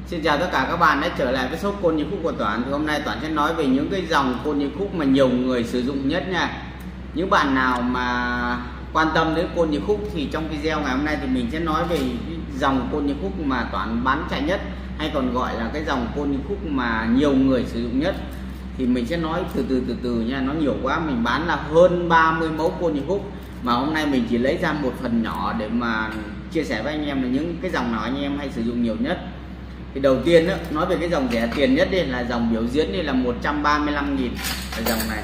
Xin chào tất cả các bạn đã trở lại với shop côn nhị khúc của Toản. Thì hôm nay Toản sẽ nói về những cái dòng côn nhị khúc mà nhiều người sử dụng nhất nha. Những bạn nào mà quan tâm đến côn nhị khúc thì trong video ngày hôm nay thì mình sẽ nói về dòng côn nhị khúc mà Toản bán chạy nhất, hay còn gọi là cái dòng côn nhị khúc mà nhiều người sử dụng nhất. Thì mình sẽ nói từ từ nha, nó nhiều quá, mình bán là hơn 30 mẫu côn nhị khúc mà hôm nay mình chỉ lấy ra một phần nhỏ để mà chia sẻ với anh em là những cái dòng nào anh em hay sử dụng nhiều nhất. Thì đầu tiên đó, nói về cái dòng rẻ tiền nhất đi là dòng biểu diễn, đây là 135.000 là dòng này.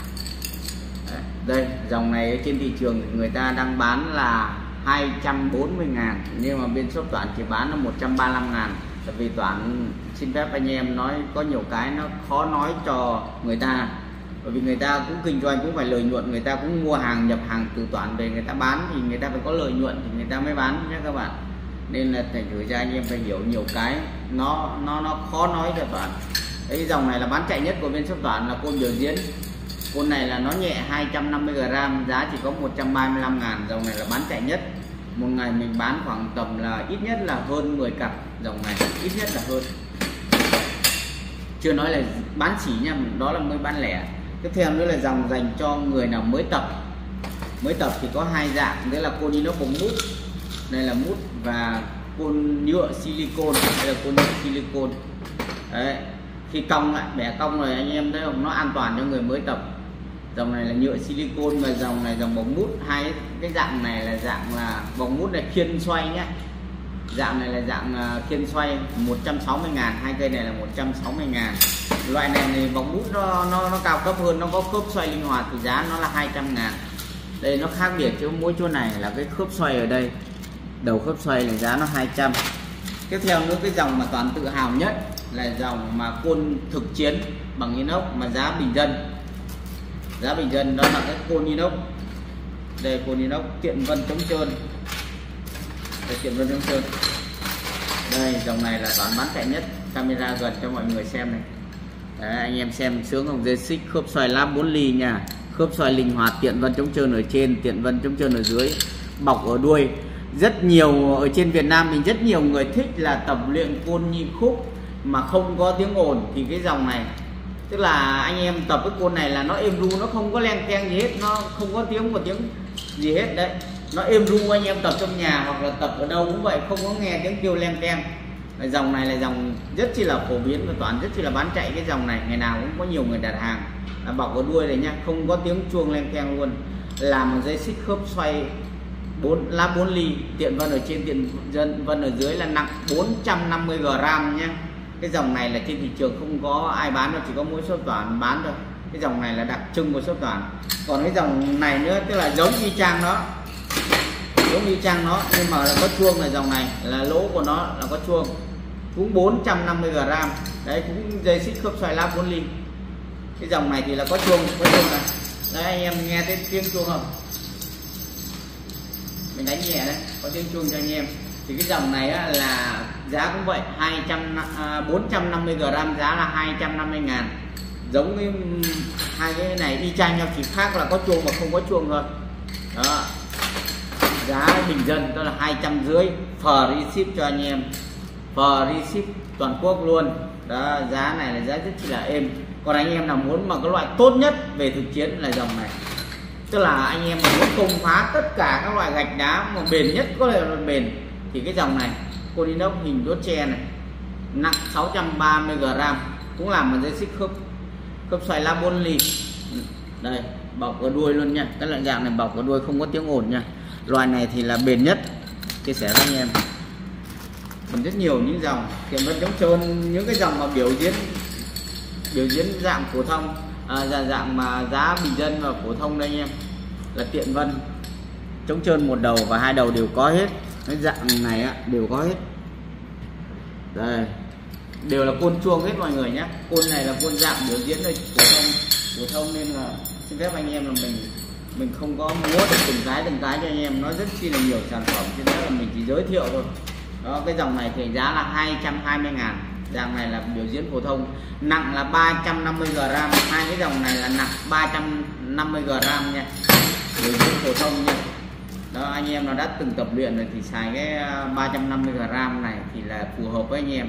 Đây, dòng này trên thị trường người ta đang bán là 240.000, nhưng mà bên shop Toản chỉ bán là 135.000. Tại vì Toản xin phép anh em nói có nhiều cái nó khó nói cho người ta, bởi vì người ta cũng kinh doanh cũng phải lợi nhuận, người ta cũng mua hàng nhập hàng từ Toản về người ta bán thì người ta phải có lợi nhuận thì người ta mới bán nhé các bạn. Nên là thành thử ra anh em phải hiểu nhiều cái nó khó nói cho Toản. Cái dòng này là bán chạy nhất của bên shop Toản là côn biểu diễn. Côn này là nó nhẹ 250g, giá chỉ có 135.000. Dòng này là bán chạy nhất. Một ngày mình bán khoảng tầm là ít nhất là hơn 10 cặp. Dòng này ít nhất là hơn, chưa nói là bán chỉ nha, đó là mới bán lẻ. Tiếp theo nữa là dòng dành cho người nào mới tập. Mới tập thì có hai dạng, đấy là côn inox bóng mút, đây là mút, và côn nhựa silicon, đây là côn nhựa silicon. Đấy, khi cong lại bẻ cong rồi anh em thấy không, nó an toàn cho người mới tập. Dòng này là nhựa silicon và dòng này dòng bóng mút. Hai cái dạng này là dạng là bóng mút này khiên xoay nhé, dạng này là dạng khiên xoay 160.000, hai cây này là 160.000. Loại này thì bóng mút nó cao cấp hơn, nó có khớp xoay linh hoạt thì giá nó là 200.000. Đây nó khác biệt chứ mỗi chỗ này là cái khớp xoay ở đây, đầu khớp xoay là giá nó 200. Tiếp theo nữa cái dòng mà Toản tự hào nhất là dòng mà côn thực chiến bằng inox mà giá bình dân. Giá bình dân đó là cái côn inox. Đây côn inox tiện vân chống trơn. Đây tiện vân chống trơn. Đây dòng này là Toản bán chạy nhất, camera gần cho mọi người xem này. Đấy, anh em xem sướng không, dây xích khớp xoay lắp 4 ly nha, khớp xoay linh hoạt, tiện vân chống trơn ở trên, tiện vân chống trơn ở dưới, bọc ở đuôi. Rất nhiều ở trên Việt Nam mình rất nhiều người thích là tập luyện côn nhị khúc mà không có tiếng ồn thì cái dòng này, tức là anh em tập cái côn này là nó êm ru, nó không có len keng gì hết, nó không có tiếng gì hết đấy, nó êm ru. Anh em tập trong nhà hoặc là tập ở đâu cũng vậy, không có nghe tiếng kêu len keng. Dòng này là dòng rất chi là phổ biến và Toản rất chi là bán chạy cái dòng này, ngày nào cũng có nhiều người đặt hàng. Là bọc ở đuôi này nha, không có tiếng chuông len keng luôn, làm một dây xích khớp xoay 4 ly, tiện vân ở trên, tiện vân ở dưới, là nặng 450g nhé. Cái dòng này là trên thị trường không có ai bán đâu, chỉ có mỗi shop Toản bán thôi. Cái dòng này là đặc trưng của shop Toản. Còn cái dòng này nữa tức là giống y chang đó, giống y chang nó nhưng mà là có chuông. Là dòng này là lỗ của nó là có chuông, cũng 450g. Đấy cũng dây xích khớp xoay lắp 4 ly. Cái dòng này thì là có chuông này. Đấy anh em nghe thấy tiếng chuông không? Mình đánh nhẹ đấy, có tiếng chuông cho anh em. Thì cái dòng này á, là giá cũng vậy, 450g, giá là 250.000. Giống cái hai cái này y chang nhau, chỉ khác là có chuông mà không có chuông thôi. Đó, giá bình dân đó là 250, free ship cho anh em, free ship toàn quốc luôn. Đó, giá này là giá rất chỉ là êm. Còn anh em nào muốn mà cái loại tốt nhất về thực chiến là dòng này, tức là anh em mà muốn công phá tất cả các loại gạch đá mà bền nhất có thể là bền thì cái dòng này côn inox hình đốt tre này, nặng 630g, cũng làm một dây xích khớp xoay lá 4 ly. Đây bọc ở đuôi luôn nha, cái loại dạng này bọc ở đuôi không có tiếng ồn nha. Loại này thì là bền nhất, chia sẻ với anh em. Còn rất nhiều những dòng tiện vân chống trơn, những cái dòng mà biểu diễn dạng phổ thông, dạng mà giá bình dân và phổ thông đây anh em, là tiện vân chống trơn một đầu và hai đầu đều có hết. Cái dạng này á, đều có hết. Đây đều là côn chuông hết mọi người nhé. Côn này là côn dạng biểu diễn đây, phổ thông nên là xin phép anh em là mình không có múa được từng cái cho anh em, nó rất chi là nhiều sản phẩm cho nên là mình chỉ giới thiệu thôi. Đó, cái dòng này thì giá là 220.000. Dạng này là biểu diễn phổ thông, nặng là 350g. Hai cái dòng này là nặng 350g nha, biểu diễn phổ thông nha. Đó, anh em nào đã từng tập luyện rồi thì xài cái 350g này thì là phù hợp với anh em.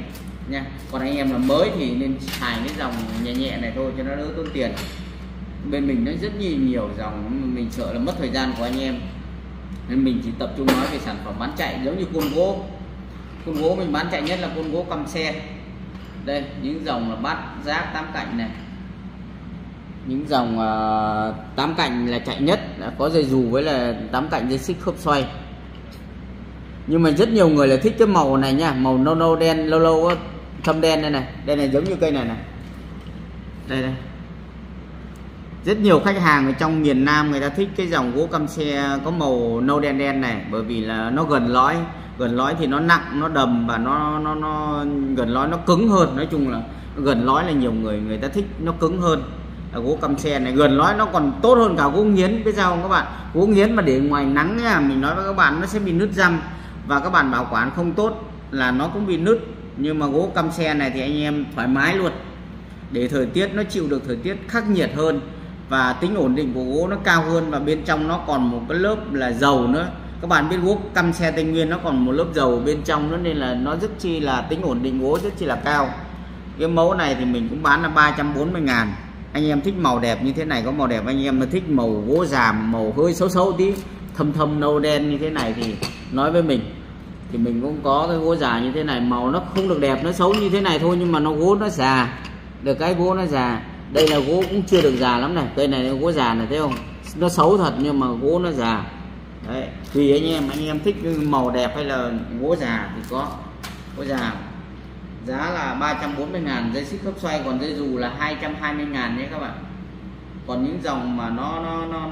nha. Còn anh em là mới thì nên xài cái dòng nhẹ nhẹ này thôi cho nó đỡ tốn tiền. Bên mình nó rất nhiều dòng, mình sợ là mất thời gian của anh em nên mình chỉ tập trung nói về sản phẩm bán chạy. Giống như côn gỗ mình bán chạy nhất là côn gỗ căm xe. Đây những dòng là bát giác 8 cạnh này, những dòng 8 cạnh là chạy nhất, có dây dù với là 8 cạnh dây xích khớp xoay. Nhưng mà rất nhiều người là thích cái màu này nha, màu nâu đen, lâu thâm đen đây này. Đây này giống như cây này này, đây rất nhiều khách hàng ở trong miền Nam người ta thích cái dòng gỗ căm xe có màu nâu đen này, bởi vì là nó gần lõi thì nó nặng, nó đầm và nó gần lõi nó cứng hơn. Nói chung là gần lõi là nhiều người ta thích nó cứng hơn. Gỗ căm xe này gần lõi nó còn tốt hơn cả gỗ nghiến, biết sao không các bạn? Gỗ nghiến mà để ngoài nắng nha, mình nói với các bạn nó sẽ bị nứt răm và các bạn bảo quản không tốt là nó cũng bị nứt. Nhưng mà gỗ căm xe này thì anh em thoải mái luôn, để thời tiết nó chịu được thời tiết khắc nghiệt hơn và tính ổn định của gỗ nó cao hơn, và bên trong nó còn một cái lớp là dầu nữa. Các bạn biết gỗ căm xe Tây Nguyên nó còn một lớp dầu bên trong nữa, nên là nó rất chi là tính ổn định gỗ rất chi là cao. Cái mẫu này thì mình cũng bán là 340.000. Anh em thích màu đẹp như thế này, có màu đẹp, anh em mà thích màu gỗ già màu hơi xấu tí, thâm nâu đen như thế này thì nói với mình. Thì mình cũng có cái gỗ già như thế này, màu nó không được đẹp, nó xấu như thế này thôi, nhưng mà nó gỗ nó già, được cái gỗ nó già. Đây là gỗ cũng chưa được già lắm này, cây này là gỗ già này, thấy không? Nó xấu thật nhưng mà gỗ nó già. Đấy, tùy anh em thích màu đẹp hay là gỗ già thì có gỗ già. Giá là 340.000, dây xích khớp xoay, còn dây dù là 220.000 nhé các bạn. Còn những dòng mà nó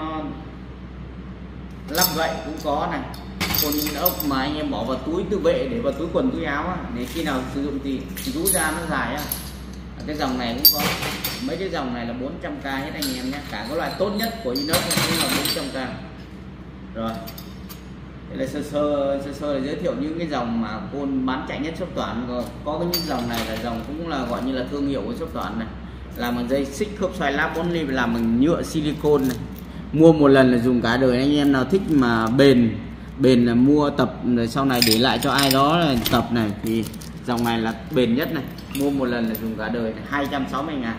lắp gậy cũng có này, côn ốc mà anh em bỏ vào túi tự vệ, để vào túi quần túi áo á, để khi nào sử dụng thì rũ ra nó dài á. Cái dòng này cũng có, mấy cái dòng này là 400k hết anh em nhé. Cả cái loại tốt nhất của inox cũng là 400k. Rồi đây là sơ sơ là giới thiệu những cái dòng mà côn bán chạy nhất Shop Toản. Rồi có cái những dòng này là dòng cũng là gọi như là thương hiệu của Shop Toản này, làm bằng dây xích khớp xoay lắp 4 ly, làm bằng nhựa silicon này, mua một lần là dùng cả đời. Anh em nào thích mà bền là mua tập rồi sau này để lại cho ai đó là tập này, thì dòng này là bền nhất này, mua một lần là dùng cả đời này, 260.000.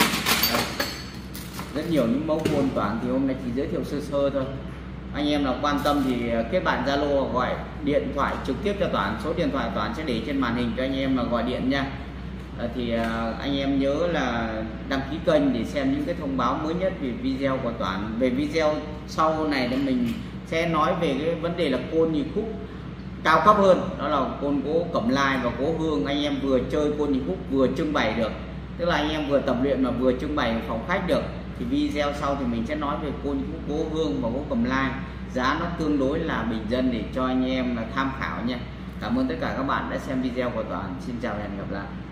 Rất nhiều những mẫu côn Toản thì hôm nay chỉ giới thiệu sơ thôi. Anh em nào quan tâm thì kết bạn Zalo, gọi điện thoại trực tiếp cho Toản. Số điện thoại Toản sẽ để trên màn hình cho anh em mà gọi điện nha. Thì anh em nhớ là đăng ký kênh để xem những cái thông báo mới nhất về video của Toản. Về video sau này thì mình sẽ nói về cái vấn đề là côn nhị khúc cao cấp hơn, đó là côn gỗ cẩm lai và gỗ hương. Anh em vừa chơi côn nhị khúc vừa trưng bày được, tức là anh em vừa tập luyện mà vừa trưng bày phòng khách được. Thì video sau thì mình sẽ nói về côn nhị khúc gỗ hương và gỗ cẩm lai, giá nó tương đối là bình dân để cho anh em là tham khảo nha. Cảm ơn tất cả các bạn đã xem video của Toản. Xin chào và hẹn gặp lại.